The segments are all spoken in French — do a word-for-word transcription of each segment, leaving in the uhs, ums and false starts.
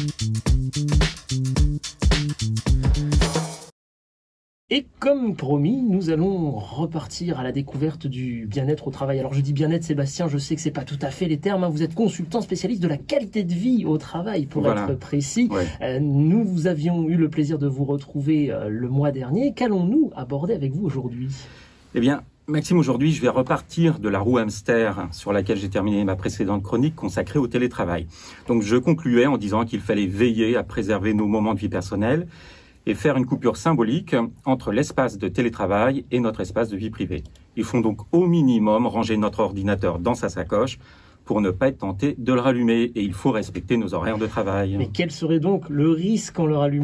Et comme promis, nous allons repartir à la découverte du bien-être au travail. Alors je dis bien-être, Sébastien, je sais que c'est pas tout à fait les termes, hein. Vous êtes consultant spécialiste de la qualité de vie au travail, pour voilà. être précis. Ouais. Euh, nous avions eu le plaisir de vous retrouver euh, le mois dernier. Qu'allons-nous aborder avec vous aujourd'hui? Eh bien, Maxime, aujourd'hui, je vais repartir de la roue hamster sur laquelle j'ai terminé ma précédente chronique consacrée au télétravail. Donc je concluais en disant qu'il fallait veiller à préserver nos moments de vie personnelle et faire une coupure symbolique entre l'espace de télétravail et notre espace de vie privée. Il faut donc au minimum ranger notre ordinateur dans sa sacoche pour ne pas être tenté de le rallumer. Et il faut respecter nos horaires de travail. Mais quel serait donc le risque en le rallumant ?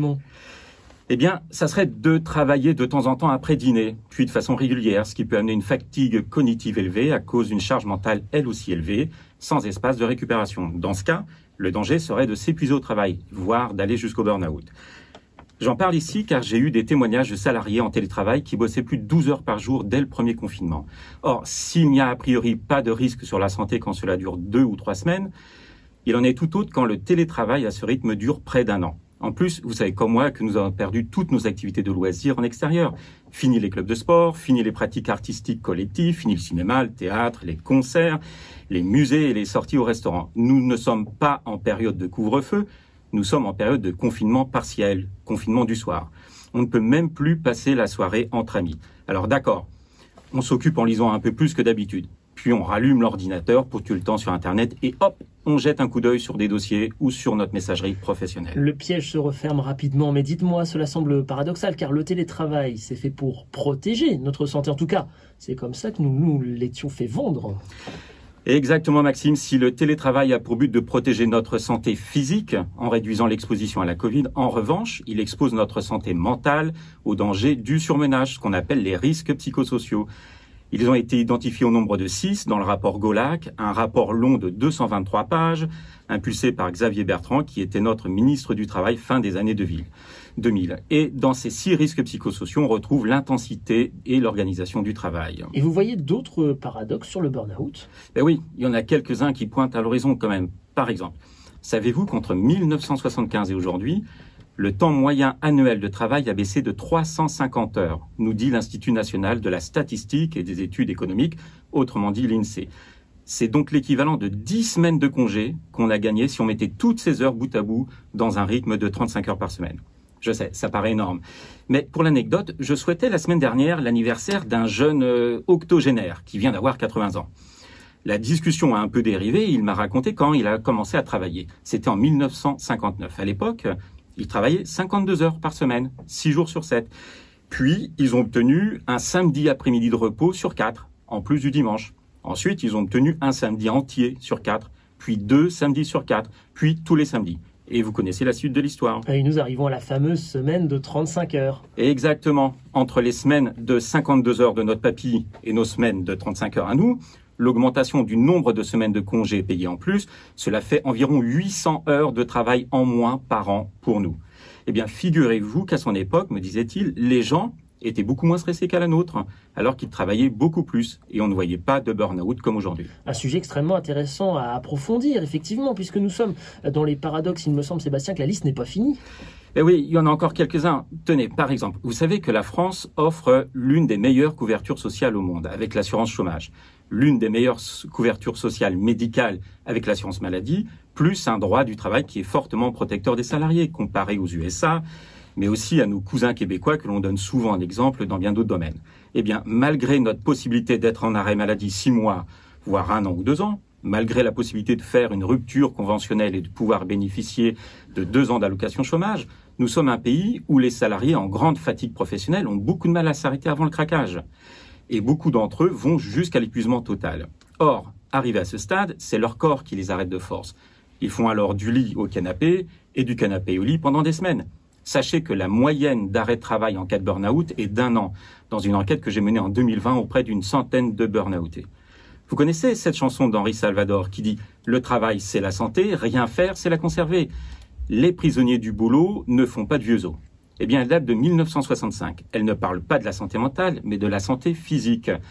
Eh bien, ça serait de travailler de temps en temps après dîner, puis de façon régulière, ce qui peut amener une fatigue cognitive élevée à cause d'une charge mentale elle aussi élevée, sans espace de récupération. Dans ce cas, le danger serait de s'épuiser au travail, voire d'aller jusqu'au burn-out. J'en parle ici car j'ai eu des témoignages de salariés en télétravail qui bossaient plus de douze heures par jour dès le premier confinement. Or, s'il n'y a a priori pas de risque sur la santé quand cela dure deux ou trois semaines, il en est tout autre quand le télétravail à ce rythme dure près d'un an. En plus, vous savez comme moi que nous avons perdu toutes nos activités de loisirs en extérieur. Fini les clubs de sport, fini les pratiques artistiques collectives, fini le cinéma, le théâtre, les concerts, les musées et les sorties au restaurant. Nous ne sommes pas en période de couvre-feu. Nous sommes en période de confinement partiel, confinement du soir. On ne peut même plus passer la soirée entre amis. Alors d'accord, on s'occupe en lisant un peu plus que d'habitude. Puis on rallume l'ordinateur pour tuer le temps sur Internet et hop, on jette un coup d'œil sur des dossiers ou sur notre messagerie professionnelle. Le piège se referme rapidement, mais dites-moi, cela semble paradoxal car le télétravail, c'est fait pour protéger notre santé. En tout cas, c'est comme ça que nous nous l'étions fait vendre. Exactement Maxime, si le télétravail a pour but de protéger notre santé physique en réduisant l'exposition à la Covid, en revanche, il expose notre santé mentale aux dangers du surmenage, ce qu'on appelle les risques psychosociaux. Ils ont été identifiés au nombre de six dans le rapport Golac, un rapport long de deux cent vingt-trois pages, impulsé par Xavier Bertrand, qui était notre ministre du Travail fin des années deux mille. Et dans ces six risques psychosociaux, on retrouve l'intensité et l'organisation du travail. Et vous voyez d'autres paradoxes sur le burn-out ? Ben oui, il y en a quelques-uns qui pointent à l'horizon quand même. Par exemple, savez-vous qu'entre mille neuf cent soixante-quinze et aujourd'hui, le temps moyen annuel de travail a baissé de trois cent cinquante heures, nous dit l'Institut national de la statistique et des études économiques, autrement dit l'INSEE. C'est donc l'équivalent de dix semaines de congé qu'on a gagné si on mettait toutes ces heures bout à bout dans un rythme de trente-cinq heures par semaine. Je sais, ça paraît énorme. Mais pour l'anecdote, je souhaitais la semaine dernière l'anniversaire d'un jeune euh, octogénaire qui vient d'avoir quatre-vingts ans. La discussion a un peu dérivé, il m'a raconté quand il a commencé à travailler. C'était en mille neuf cent cinquante-neuf. À l'époque, il travaillait cinquante-deux heures par semaine, six jours sur sept. Puis, ils ont obtenu un samedi après-midi de repos sur quatre, en plus du dimanche. Ensuite, ils ont obtenu un samedi entier sur quatre, puis deux samedis sur quatre, puis tous les samedis. Et vous connaissez la suite de l'histoire. Et nous arrivons à la fameuse semaine de trente-cinq heures. Exactement. Entre les semaines de cinquante-deux heures de notre papy et nos semaines de trente-cinq heures à nous, l'augmentation du nombre de semaines de congés payés en plus, cela fait environ huit cents heures de travail en moins par an pour nous. Eh bien, figurez-vous qu'à son époque, me disait-il, les gens étaient beaucoup moins stressés qu'à la nôtre, alors qu'ils travaillaient beaucoup plus et on ne voyait pas de burn-out comme aujourd'hui. Un sujet extrêmement intéressant à approfondir, effectivement, puisque nous sommes dans les paradoxes, il me semble, Sébastien, que la liste n'est pas finie. Eh oui, il y en a encore quelques-uns. Tenez, par exemple, vous savez que la France offre l'une des meilleures couvertures sociales au monde avec l'assurance chômage, l'une des meilleures couvertures sociales médicales avec l'assurance maladie, plus un droit du travail qui est fortement protecteur des salariés comparé aux U S A, mais aussi à nos cousins québécois que l'on donne souvent en exemple dans bien d'autres domaines. Eh bien, malgré notre possibilité d'être en arrêt maladie six mois, voire un an ou deux ans, malgré la possibilité de faire une rupture conventionnelle et de pouvoir bénéficier de deux ans d'allocation chômage, nous sommes un pays où les salariés en grande fatigue professionnelle ont beaucoup de mal à s'arrêter avant le craquage. Et beaucoup d'entre eux vont jusqu'à l'épuisement total. Or, arrivés à ce stade, c'est leur corps qui les arrête de force. Ils font alors du lit au canapé et du canapé au lit pendant des semaines. Sachez que la moyenne d'arrêt de travail en cas de burn-out est d'un an, dans une enquête que j'ai menée en deux mille vingt auprès d'une centaine de burn-outés. Vous connaissez cette chanson d'Henri Salvador qui dit « Le travail, c'est la santé, rien faire, c'est la conserver. Les prisonniers du boulot ne font pas de vieux os. » Eh bien, elle date de mille neuf cent soixante-cinq. Elle ne parle pas de la santé mentale, mais de la santé physique.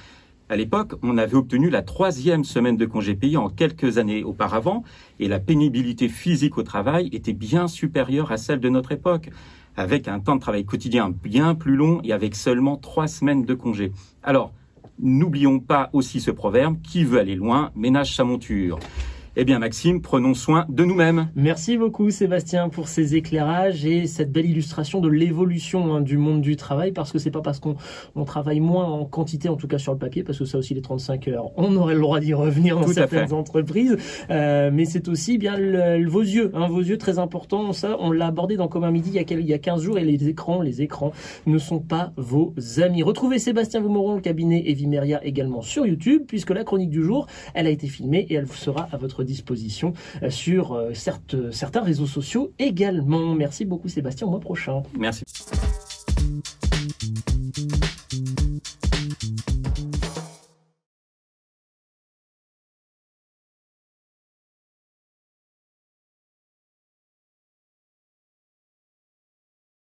À l'époque, on avait obtenu la troisième semaine de congé payé en quelques années auparavant et la pénibilité physique au travail était bien supérieure à celle de notre époque, avec un temps de travail quotidien bien plus long et avec seulement trois semaines de congé. Alors, n'oublions pas aussi ce proverbe, qui veut aller loin ménage sa monture. Eh bien Maxime, prenons soin de nous-mêmes. Merci beaucoup Sébastien pour ces éclairages et cette belle illustration de l'évolution hein, du monde du travail, parce que c'est pas parce qu'on on travaille moins en quantité, en tout cas sur le papier, parce que ça aussi les trente-cinq heures, on aurait le droit d'y revenir dans tout certaines entreprises, euh, mais c'est aussi bien le, le, vos yeux, hein, vos yeux très importants, ça on l'a abordé dans Commun Midi il y, a, il y a quinze jours, et les écrans, les écrans ne sont pas vos amis. Retrouvez Sébastien Vaumoron, le cabinet Evimeria également sur YouTube, puisque la chronique du jour, elle a été filmée et elle sera à votre disposition sur euh, certes, certains réseaux sociaux également. Merci beaucoup Sébastien, au mois prochain. Merci.